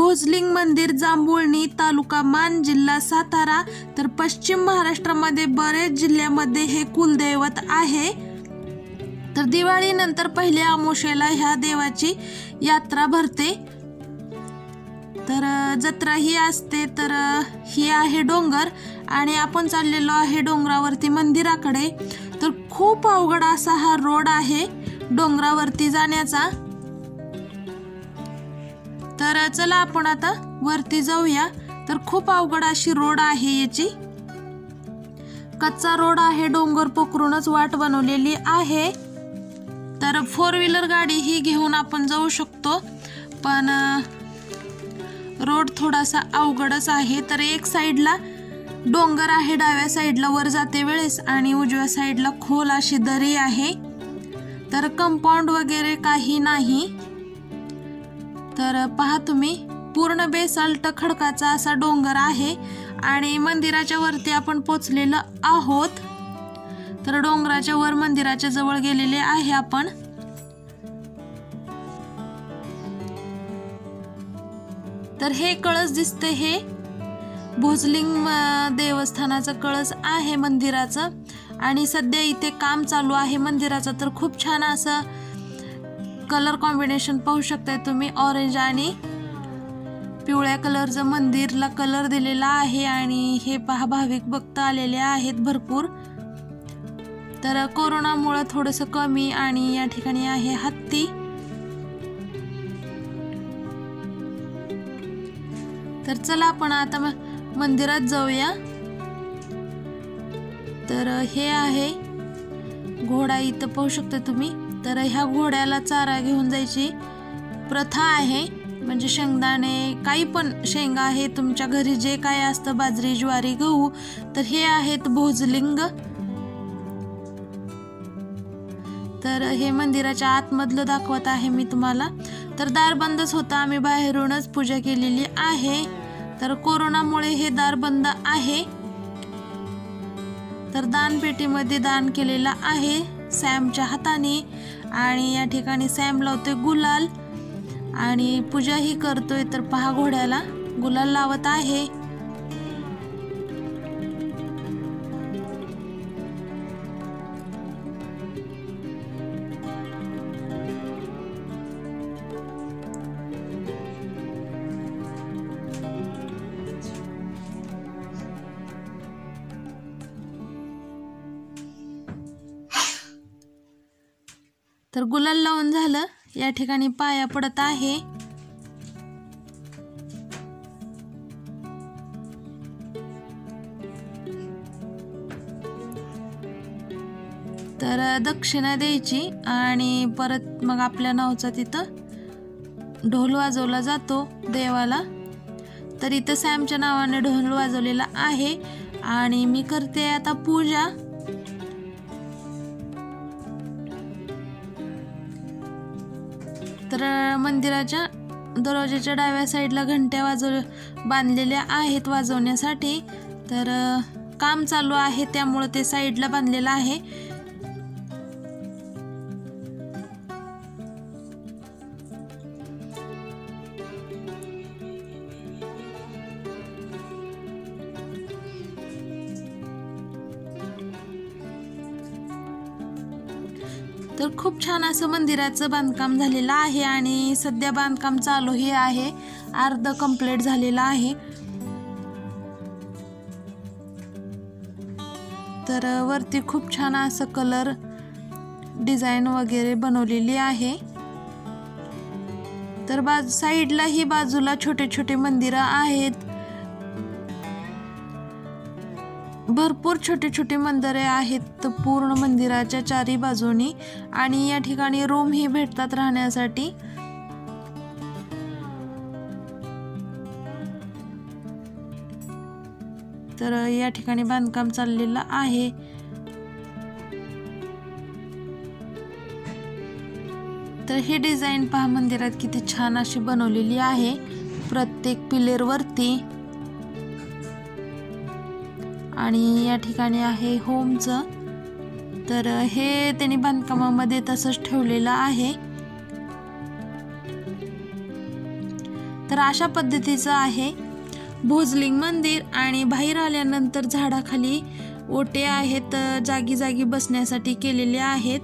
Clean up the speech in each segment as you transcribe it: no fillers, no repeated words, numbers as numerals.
भोजलिंग मंदिर, जांभुळणी, तालुका मान, जिल्हा सातारा. तर पश्चिम महाराष्ट्रामध्ये बरेच जिल्ह्यामध्ये हे कुलदैवत आहे. तर दिवाळीनंतर पहिल्या अमावास्येला ह्या देवाची यात्रा भरते. तर जत्रा ही असते. तर ही आहे डोंगर आणि आपण चाललेलो आहे डोंगरावरती मंदिराकडे. तर खूप अवघड असा हा रोड आहे डोंगरावरती जाण्याचा. तर चला आपण आता वरती जाऊया. तर खूप अवघड अशी रोड आहे याची. कच्चा रोड आहे, डोंगर पोखरूनच वाट बनवलेली आहे. तर 4 व्हीलर गाडी ही घेऊन आपण जाऊ शकतो, पण रोड थोडासा अवघडच आहे. तर एक साईडला डोंगर आहे डाव्या साईडला वर जाते वेळेस आणि उजव्या साईडला खोल अशी दरी आहे. तर कंपाऊंड वगैरे काही नाही. तर पहा तुम्ही, पूर्ण बेसाल्ट खडकाचा असा डोंगर आहे आणि मंदिराच्या वरती आपण पोचलेलो आहोत. तर डोंगराच्या वर मंदिराच्या जवळ गेलेले आहे आपण. तर हे कळस दिसते, हे भोजलिंग देवस्थानाचं कळस आहे मंदिराचं. आणि सध्या इथे काम चालू आहे मंदिराचं. तर खूप छान असं कलर कॉम्बिनेशन पाहू शकताय तुम्ही. ऑरेंज आणि पिवळ्या कलरचं मंदिरला कलर दिलेला आहे. आणि हे पहा, भाविक भक्त आलेले आहेत भरपूर. तर कोरोनामुळे थोडंसं कमी. आणि या ठिकाणी आहे हत्ती. तर चला आपण आता मंदिरात जाऊया. तर हे आहे घोडा, इथं पाहू शकता तुम्ही. तर ह्या घोड्याला चारा घेऊन जायची प्रथा आहे. म्हणजे शेंगदाणे, काही पण शेंगा आहे तुमच्या घरी, जे काय असतं, बाजरी, ज्वारी, गहू. तर हे आहेत भोजलिंग. तर हे मंदिराच्या आतमधलं दाखवत आहे मी तुम्हाला. तर दार बंदच होता, आम्ही बाहेरूनच पूजा केलेली आहे. तर कोरोनामुळे हे दार बंद आहे. तर दानपेटीमध्ये दान केलेलं आहे सॅमच्या हाताने. आणि या ठिकाणी सॅम लावतोय गुलाल आणि पूजा ही करतोय. तर पहा, घोड्याला गुलाल लावत आहे. तर गुलाल लावून झालं. या ठिकाणी पाया पडत आहे. तर दक्षिणा द्यायची आणि परत मग आपल्या नावाचा तिथं ढोल वाजवला जातो देवाला. तर इथं सॅमच्या नावाने ढोल वाजवलेला आहे. आणि मी करते आता पूजा. तर मंदिराच्या दरवाजाच्या डाव्या साईडला घंट्या बांधलेल्या आहेत वाजवण्यासाठी. तर काम चालू आहे त्यामुळे ते साईडला बांधलेलं आहे. तर खूप छान असं मंदिराचं बांधकाम झालेलं आहे आणि सध्या बांधकाम चालूही आहे. अर्ध कंप्लीट झालेलं आहे. तर वरती खूप छान असं कलर डिझाईन वगैरे बनवलेली आहे. तर साईडला ही बाजूला छोटे छोटे मंदिरं आहेत. भरपूर छोटे छोटे मंदिरे आहेत पूर्ण मंदिराच्या चारी बाजूनी. आणि या ठिकाणी रूम ही भेटतात राहण्यासाठी. तर या ठिकाणी बांधकाम चाललेलं आहे. तर ही डिझाईन पहा मंदिरात किती छान अशी बनवलेली आहे प्रत्येक पिलर वरती. आणि या ठिकाणी आहे होमचं. तर हे त्यांनी बांधकामामध्ये तसंच ठेवलेलं आहे. तर अशा पद्धतीचं आहे भोजलिंग मंदिर। आणि बाहेर आल्यानंतर झाडाखाली ओटे आहेत, जागी जागी बसण्यासाठी केलेले आहेत।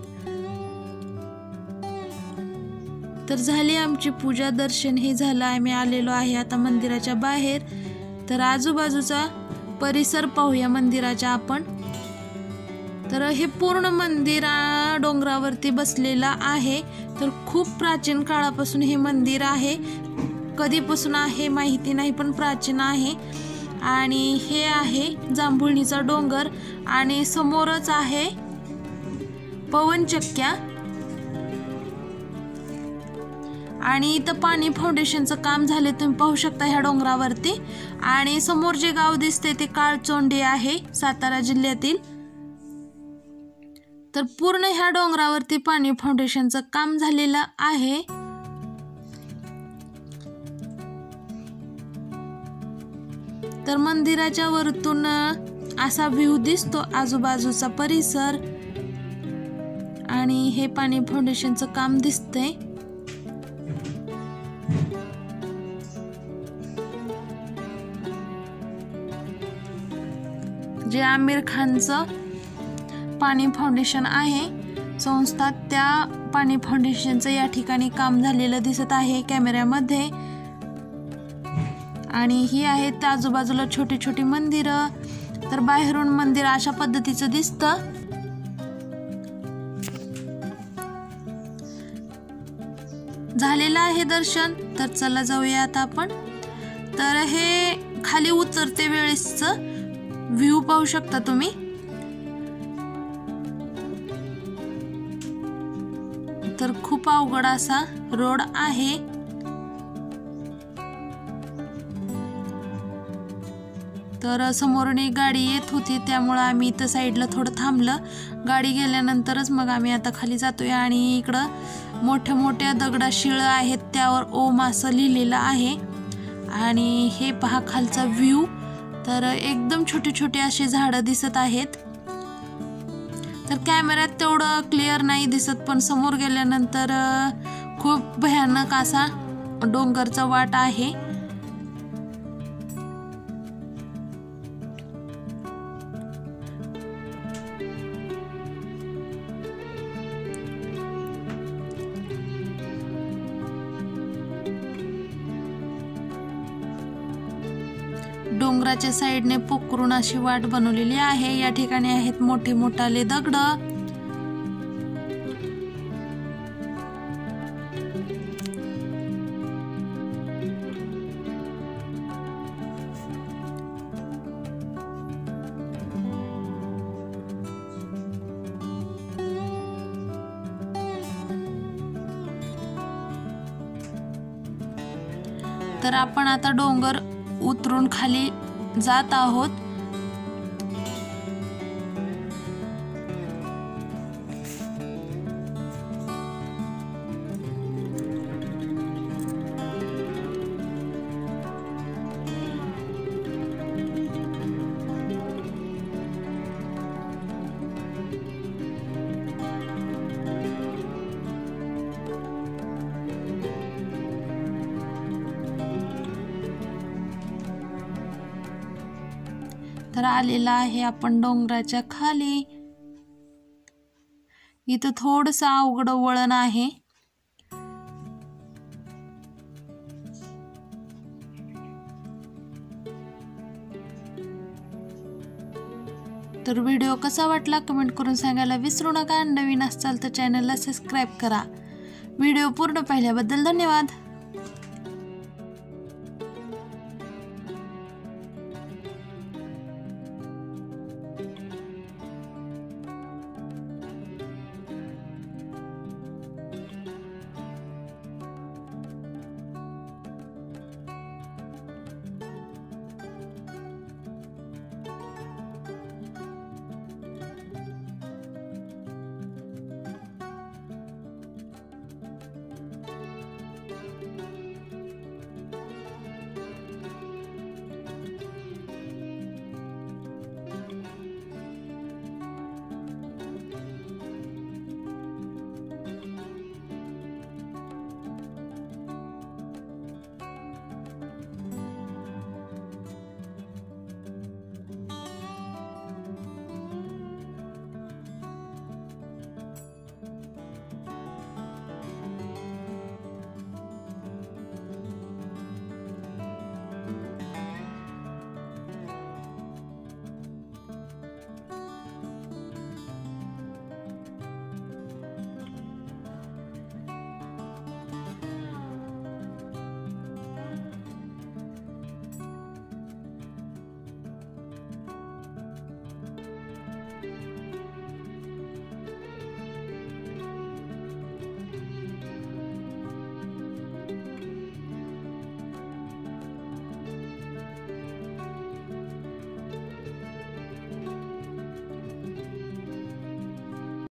तर झाली आमची पूजा, दर्शन हे झालं, आम्ही आलेलो आहे आता मंदिराच्या बाहेर। तर आजूबाजूचा परिसर पाहूया मंदिराच्या आपण। तर हे पूर्ण मंदिर डोंगरावरती बसलेलं आहे। तर खूप प्राचीन काळापासून हे मंदिर आहे, कधीपासून आहे माहिती नाही पण प्राचीन आहे। आणि हे आहे जांभुळणीचा डोंगर आणि समोरच आहे पवनचक्क्या। आणि इथं पाणी फाउंडेशनचं काम झाले, तुम्ही पाहू शकता ह्या डोंगरावरती। आणि समोर जे गाव दिसते ते काळचोंडी आहे, सातारा जिल्ह्यातील। तर पूर्ण ह्या डोंगरावरती पाणी फाउंडेशनचं काम झालेलं आहे। तर मंदिराच्या वरतून असा व्ह्यू दिसतो आजूबाजूचा परिसर। आणि हे पाणी फाउंडेशनचं काम दिसतंय। जे आमिर खानचं पाणी फाउंडेशन आहे संस्था, त्या पाणी फाउंडेशनचं या ठिकाणी काम झालेलं दिसत आहे कॅमेऱ्यामध्ये। आणि ही आहेत आजूबाजूला छोटी छोटी मंदिरं। तर बाहेरून मंदिर अशा पद्धतीचं दिसतं। झालेलं आहे दर्शन। तर चला जाऊया आता आपण। तर हे खाली उतरते वेळेसचं व्ह्यू पाहू शकता तुम्ही। तर खूप अवघड असा रोड आहे। तर समोरून एक गाडी येत होती, त्यामुळे आम्ही इथं साईडला थोडं थांबलं। गाडी गेल्यानंतरच मग आम्ही आता खाली जातोय। आणि इकडं मोठ्या मोठ्या दगडाशिळा आहेत, त्यावर ओम असं लिहिलेलं आहे। आणि हे पहा खालचा व्ह्यू। तर एकदम छोटे छोटे असे झाडं दिसत आहेत। तर कॅमेऱ्यात तेवढं क्लिअर नाही दिसत, पण समोर गेल्यानंतर खूप भयानक असा डोंगरचा वाट आहे। डोंगराच्या साईडने पोखरून अशी वाट बनवलेली आहे। या ठिकाणी आहेत मोठे मोठाले दगड। तर आपण आता डोंगर उतरून खाली जात आहोत। तर आलेला आहे आपण डोंगराच्या खाली। इथं थोडंसं अवघड वळण आहे। तर व्हिडिओ कसा वाटला कमेंट करून सांगायला विसरू नका। नवीन असाल तर चॅनलला सबस्क्राईब करा। व्हिडिओ पूर्ण पाहिल्याबद्दल धन्यवाद।